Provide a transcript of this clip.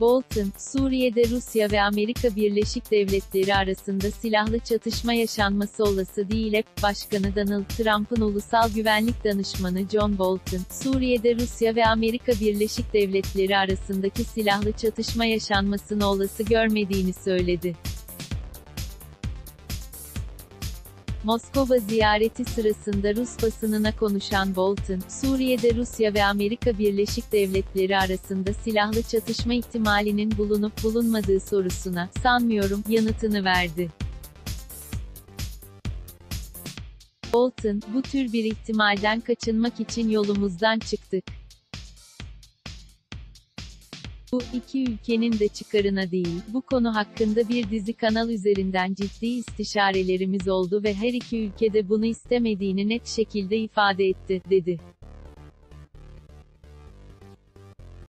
Bolton, Suriye'de Rusya ve Amerika Birleşik Devletleri arasında silahlı çatışma yaşanması olası değil. Başkanı Donald Trump'ın ulusal güvenlik danışmanı John Bolton, Suriye'de Rusya ve Amerika Birleşik Devletleri arasındaki silahlı çatışma yaşanmasını olası görmediğini söyledi. Moskova ziyareti sırasında Rus basınına konuşan Bolton, Suriye'de Rusya ve Amerika Birleşik Devletleri arasında silahlı çatışma ihtimalinin bulunup bulunmadığı sorusuna, "Sanmıyorum" yanıtını verdi. Bolton, "Bu tür bir ihtimalden kaçınmak için yolumuzdan çıktık. Bu, iki ülkenin de çıkarına değil, bu konu hakkında bir dizi kanal üzerinden ciddi istişarelerimiz oldu ve her iki ülke de bunu istemediğini net şekilde ifade etti", dedi.